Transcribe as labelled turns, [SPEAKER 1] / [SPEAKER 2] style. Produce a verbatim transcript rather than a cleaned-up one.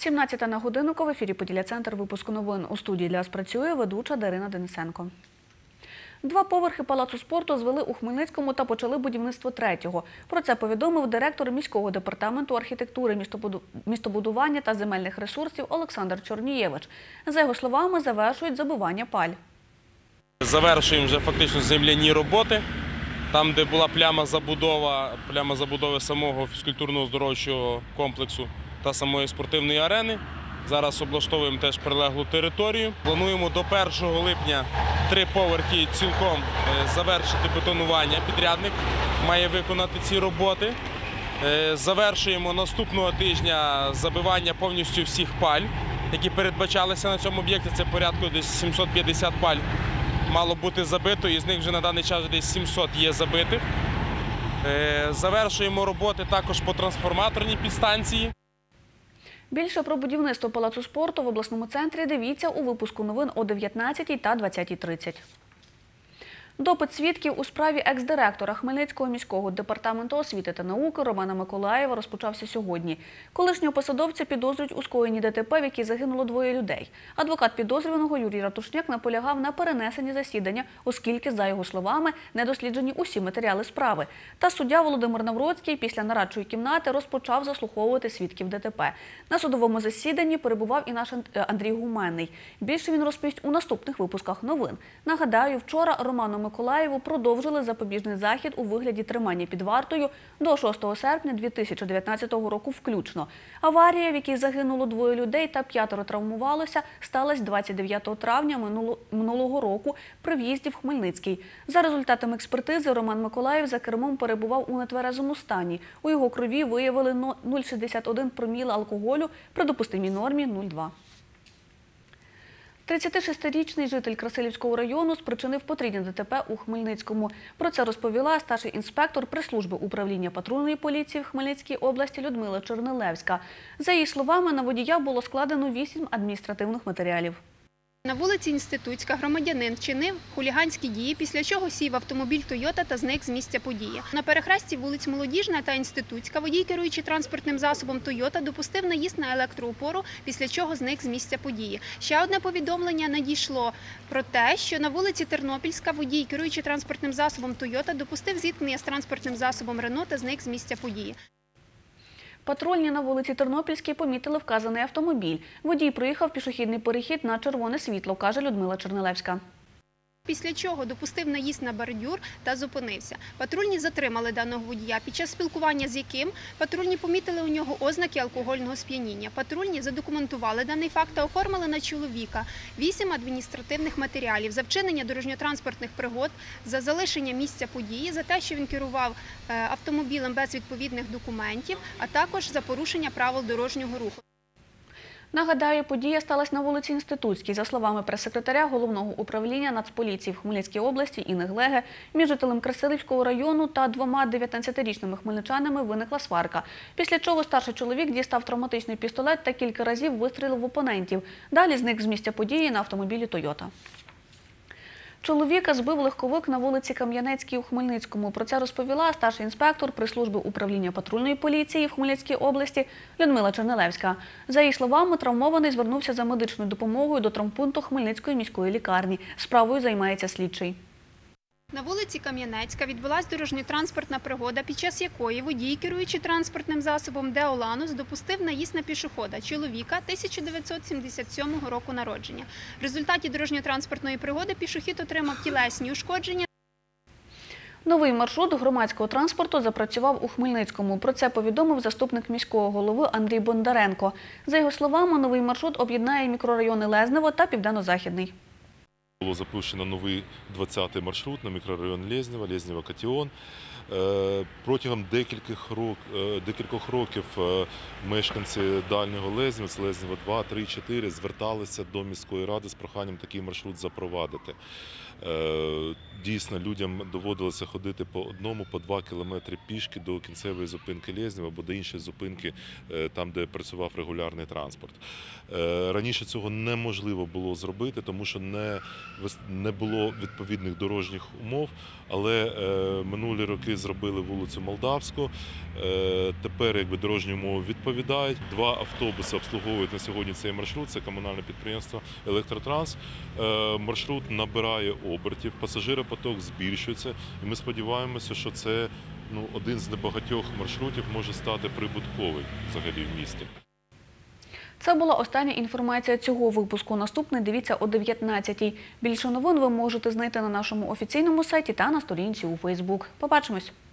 [SPEAKER 1] сімнадцята на годиннику в ефірі «Поділля-центр», випуску новин. У студії для вас працює ведуча Дарина Денисенко. Два поверхи палацу спорту звели у Хмельницькому та почали будівництво третього. Про це повідомив директор міського департаменту архітектури, містобудування та земельних ресурсів Олександр Чорнієвич. За його словами, завершують забивання паль.
[SPEAKER 2] Завершуємо вже фактично земляні роботи. Там, де була пляма забудова, пляма забудови самого фізкультурно-оздоровчого комплексу та самої спортивної арени. Зараз облаштовуємо теж прилеглу територію. Плануємо до першого липня три поверхи цілком завершити бетонування. Підрядник має виконати ці роботи. Завершуємо наступного тижня забивання повністю всіх паль, які передбачалися на цьому об'єкті. Це порядку десь сімсот п'ятдесят паль мало бути забито, і з них вже на даний час десь сімсот є забитих. Завершуємо роботи також по трансформаторній підстанції.
[SPEAKER 1] Більше про будівництво палацу спорту в обласному центрі дивіться у випуску новин о дев'ятнадцятій та двадцятій тридцять. Допит свідків у справі екс-директора Хмельницького міського департаменту освіти та науки Романа Миколаєва розпочався сьогодні. Колишнього посадовця підозрюють у скоєнні ДТП, в якій загинуло двоє людей. Адвокат підозрюваного Юрій Ратушняк наполягав на перенесенні засідання, оскільки, за його словами, не досліджені усі матеріали справи. Та суддя Володимир Навроцький після нарадчої кімнати розпочав заслуховувати свідків ДТП. На судовому засіданні перебував і наш Андрій Гуменний. Більше він розповість у наступних випусках новин. Нагадаю, вчора Роману Миколаєву продовжили запобіжний захід у вигляді тримання під вартою до шостого серпня дві тисячі дев'ятнадцятого року включно. Аварія, в якій загинуло двоє людей та п'ятеро травмувалося, сталася двадцять дев'ятого травня минулого року при в'їзді в Хмельницький. За результатами експертизи, Роман Миколаєв за кермом перебував у нетверезому стані. У його крові виявили нуль цілих шістдесят один проміла алкоголю при допустимій нормі нуль цілих два. тридцятишестирічний житель Красилівського району спричинив потрійне ДТП у Хмельницькому. Про це розповіла старший інспектор прес-служби управління патрульної поліції в Хмельницькій області Людмила Чернилевська. За її словами, на водія було складено вісім адміністративних матеріалів.
[SPEAKER 3] На вулиці Інститутська громадянин вчинив хуліганські дії, після чого сів в автомобіль «Тойота» та зник з місця події. На перехресті вулиць Молодіжна та Інститутська водій, керуючи транспортним засобом «Тойота», допустив наїзд на електроопору, після чого зник з місця події. Ще одне повідомлення надійшло про те, що на вулиці Тернопільська водій, керуючи транспортним засобом «Тойота», допустив зіткнення з транспортним засобом «Рено» та зник з місця події.
[SPEAKER 1] Патрульні на вулиці Тернопільській помітили вказаний автомобіль. Водій проїхав пішохідний перехід на червоне світло, каже Людмила Чернилевська.
[SPEAKER 3] Після чого допустив наїзд на бордюр та зупинився. Патрульні затримали даного водія, під час спілкування з яким патрульні помітили у нього ознаки алкогольного сп'яніння. Патрульні задокументували даний факт та оформили на чоловіка вісім адміністративних матеріалів за вчинення дорожньо-транспортних пригод, за залишення місця події, за те, що він керував автомобілем без відповідних документів, а також за порушення правил дорожнього руху.
[SPEAKER 1] Нагадаю, подія сталася на вулиці Інститутській. За словами прес-секретаря Головного управління Нацполіції в Хмельницькій області Інни Глеги, між жителем Красилівського району та двома дев'ятнадцятирічними хмельничанами виникла сварка. Після чого старший чоловік дістав травматичний пістолет та кілька разів вистрілив в опонентів. Далі зник з місця події на автомобілі «Тойота». Чоловіка збив легковик на вулиці Кам'янецькій у Хмельницькому. Про це розповіла старший інспектор прес-служби управління патрульної поліції в Хмельницькій області Людмила Чернилевська. За її словами, травмований звернувся за медичною допомогою до травмпункту Хмельницької міської лікарні. Справою займається слідчий.
[SPEAKER 3] На вулиці Кам'янецька відбулася дорожньо-транспортна пригода, під час якої водій, керуючи транспортним засобом «Део Ланус», допустив наїзд на пішохода, чоловіка тисяча дев'ятсот сімдесят сьомого року народження. В результаті дорожньо-транспортної пригоди пішохід отримав тілесні ушкодження.
[SPEAKER 1] Новий маршрут громадського транспорту запрацював у Хмельницькому. Про це повідомив заступник міського голови Андрій Бондаренко. За його словами, новий маршрут об'єднає мікрорайони Лезнево та Південно-Західний.
[SPEAKER 4] Було запущено новий двадцятий маршрут на мікрорайон Лезнева, Лезнева-Катіон. Протягом декількох років мешканці дальнього Лезнева, це Лезнева два, три, чотири, зверталися до міської ради з проханням такий маршрут запровадити. Дійсно, людям доводилося ходити по одному, по два кілометри пішки до кінцевої зупинки Лезнева або до іншої зупинки, там, де працював регулярний транспорт. Раніше цього неможливо було зробити, тому що не вис- не було відповідних дорожніх умов, але е, минулі роки зробили вулицю Молдавську. Е, тепер якби дорожні умови відповідають. Два автобуси обслуговують на сьогодні цей маршрут. Це комунальне підприємство «Електротранс». Е, маршрут набирає обертів, пасажиропоток збільшується, і ми сподіваємося, що це ну, один з небагатьох маршрутів може стати прибутковий взагалі в місті.
[SPEAKER 1] Це була остання інформація цього випуску. Наступний дивіться о дев'ятнадцятій. Більше новин ви можете знайти на нашому офіційному сайті та на сторінці у Фейсбук. Побачимось!